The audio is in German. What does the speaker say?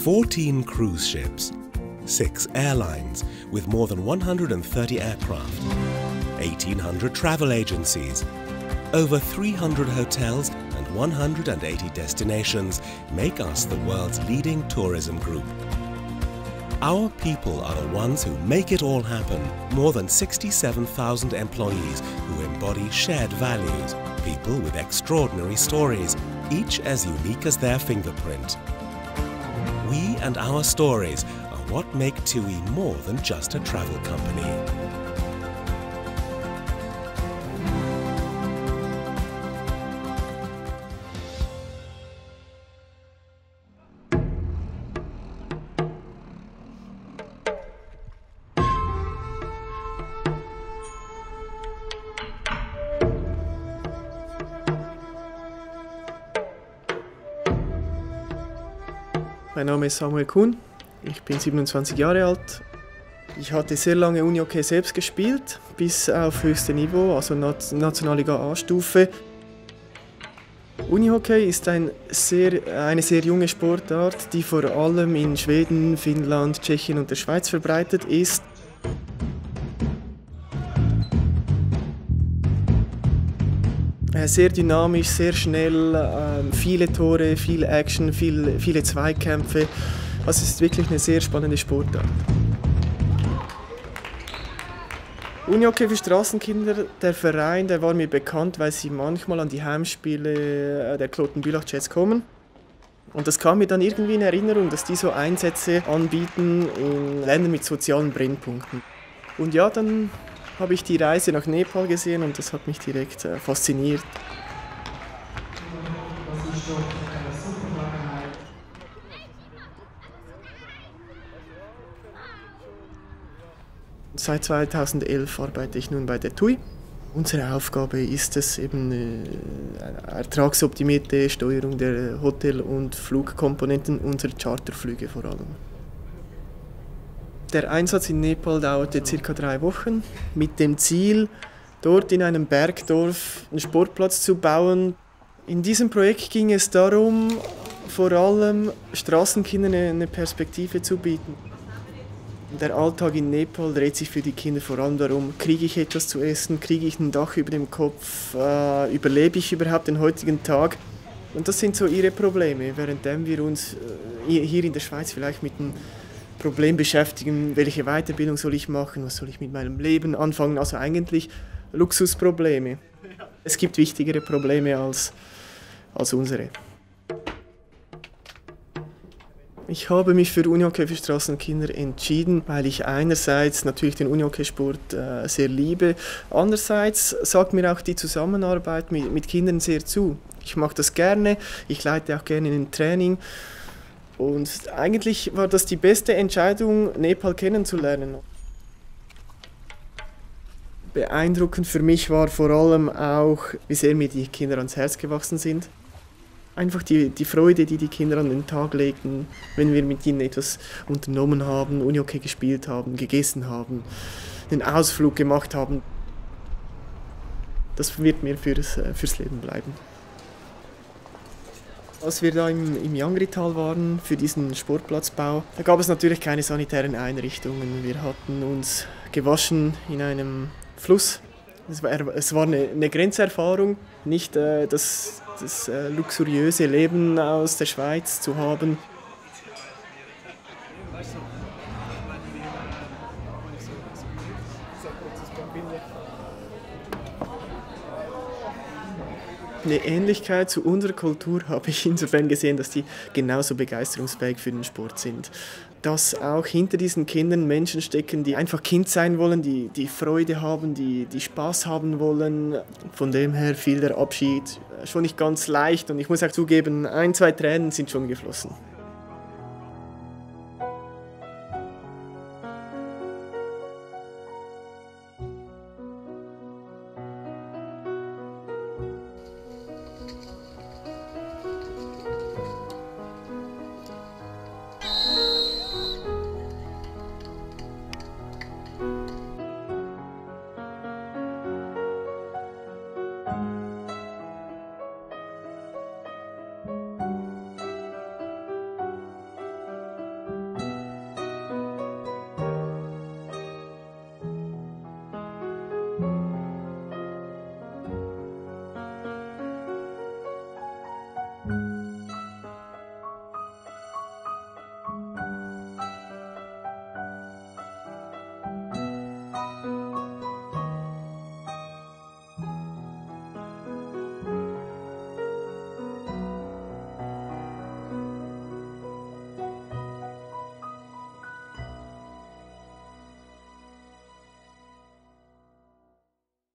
14 cruise ships, 6 airlines with more than 130 aircraft, 1,800 travel agencies, over 300 hotels and 180 destinations make us the world's leading tourism group. Our people are the ones who make it all happen. More than 67,000 employees who embody shared values, people with extraordinary stories, each as unique as their fingerprint. We and our stories are what make TUI more than just a travel company. Mein Name ist Samuel Kuhn, ich bin 27 Jahre alt. Ich hatte sehr lange Unihockey selbst gespielt, bis auf höchstem Niveau, also Nationalliga A-Stufe. Unihockey ist eine sehr junge Sportart, die vor allem in Schweden, Finnland, Tschechien und der Schweiz verbreitet ist. Sehr dynamisch, sehr schnell, viele Tore, viel Action, viele Zweikämpfe. Also es ist wirklich eine sehr spannende Sportart. Unihockey für Straßenkinder, der Verein, der war mir bekannt, weil sie manchmal an die Heimspiele der Kloten-Bülach Jets kommen. Und das kam mir dann irgendwie in Erinnerung, dass die so Einsätze anbieten in Ländern mit sozialen Brennpunkten. Und ja, dann habe ich die Reise nach Nepal gesehen und das hat mich direkt fasziniert. Seit 2011 arbeite ich nun bei der TUI. Unsere Aufgabe ist es eben eine ertragsoptimierte Steuerung der Hotel- und Flugkomponenten unserer Charterflüge vor allem. Der Einsatz in Nepal dauerte ca. 3 Wochen mit dem Ziel, dort in einem Bergdorf einen Sportplatz zu bauen. In diesem Projekt ging es darum, vor allem Straßenkindern eine Perspektive zu bieten. Der Alltag in Nepal dreht sich für die Kinder vor allem darum, kriege ich etwas zu essen, kriege ich ein Dach über dem Kopf, überlebe ich überhaupt den heutigen Tag. Und das sind so ihre Probleme, währenddem wir uns hier in der Schweiz vielleicht mit dem Problem beschäftigen, welche Weiterbildung soll ich machen, was soll ich mit meinem Leben anfangen, also eigentlich Luxusprobleme. Es gibt wichtigere Probleme als unsere. Ich habe mich für Unihockey für Straßenkinder entschieden, weil ich einerseits natürlich den Unihockeysport sehr liebe, andererseits sagt mir auch die Zusammenarbeit mit Kindern sehr zu. Ich mache das gerne, ich leite auch gerne ein Training. Und eigentlich war das die beste Entscheidung, Nepal kennenzulernen. Beeindruckend für mich war vor allem auch, wie sehr mir die Kinder ans Herz gewachsen sind. Einfach die Freude, die die Kinder an den Tag legten, wenn wir mit ihnen etwas unternommen haben, Unihockey gespielt haben, gegessen haben, einen Ausflug gemacht haben. Das wird mir fürs Leben bleiben. Als wir da im Jangri-Tal waren für diesen Sportplatzbau, da gab es natürlich keine sanitären Einrichtungen. Wir hatten uns gewaschen in einem Fluss. Es war eine Grenzerfahrung, nicht das luxuriöse Leben aus der Schweiz zu haben. Eine Ähnlichkeit zu unserer Kultur habe ich insofern gesehen, dass die genauso begeisterungsfähig für den Sport sind. Dass auch hinter diesen Kindern Menschen stecken, die einfach Kind sein wollen, die Freude haben, die Spaß haben wollen. Von dem her fiel der Abschied schon nicht ganz leicht und ich muss auch zugeben, 1, 2 Tränen sind schon geflossen.